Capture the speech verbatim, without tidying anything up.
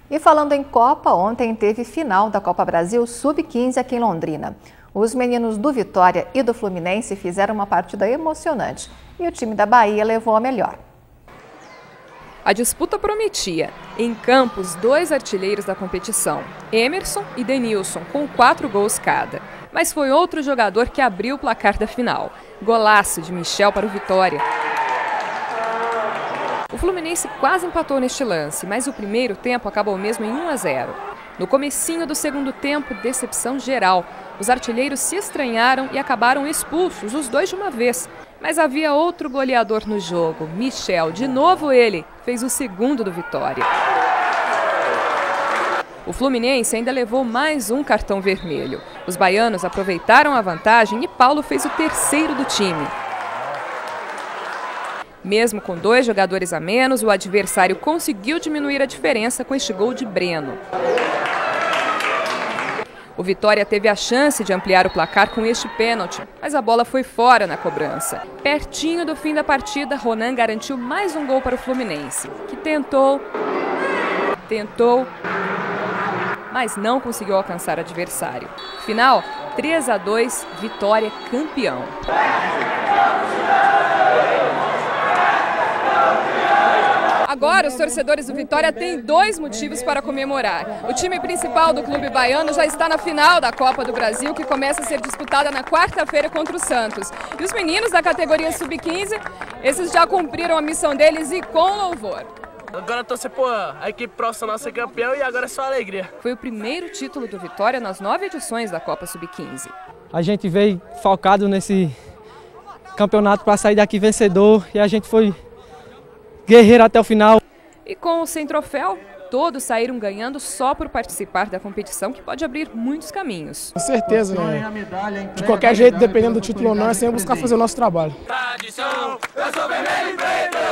E falando em Copa, ontem teve final da Copa Brasil sub quinze aqui em Londrina. Os meninos do Vitória e do Fluminense fizeram uma partida emocionante e o time da Bahia levou a melhor. A disputa prometia. Em campo, os dois artilheiros da competição, Emerson e Denilson, com quatro gols cada. Mas foi outro jogador que abriu o placar da final. Golaço de Michel para o Vitória. O Fluminense quase empatou neste lance, mas o primeiro tempo acabou mesmo em um a zero. No comecinho do segundo tempo, decepção geral. Os artilheiros se estranharam e acabaram expulsos, os dois de uma vez. Mas havia outro goleador no jogo, Michel. De novo ele, fez o segundo do Vitória. O Fluminense ainda levou mais um cartão vermelho. Os baianos aproveitaram a vantagem e Paulo fez o terceiro do time. Mesmo com dois jogadores a menos, o adversário conseguiu diminuir a diferença com este gol de Breno. O Vitória teve a chance de ampliar o placar com este pênalti, mas a bola foi fora na cobrança. Pertinho do fim da partida, Ronan garantiu mais um gol para o Fluminense, que tentou, tentou, mas não conseguiu alcançar o adversário. Final, três a dois, Vitória campeão. Agora, os torcedores do Vitória têm dois motivos para comemorar. O time principal do clube baiano já está na final da Copa do Brasil, que começa a ser disputada na quarta-feira contra o Santos. E os meninos da categoria sub quinze, esses já cumpriram a missão deles e com louvor. Agora torcer por a equipe profissional ser campeão e agora é só alegria. Foi o primeiro título do Vitória nas nove edições da Copa sub quinze. A gente veio focado nesse campeonato para sair daqui vencedor e a gente foi guerreiro até o final. E com o sem troféu, todos saíram ganhando só por participar da competição, que pode abrir muitos caminhos. Com certeza, né? De qualquer jeito, dependendo do título ou não, é sempre buscar fazer o nosso trabalho. Tradição, eu sou vermelho e preto.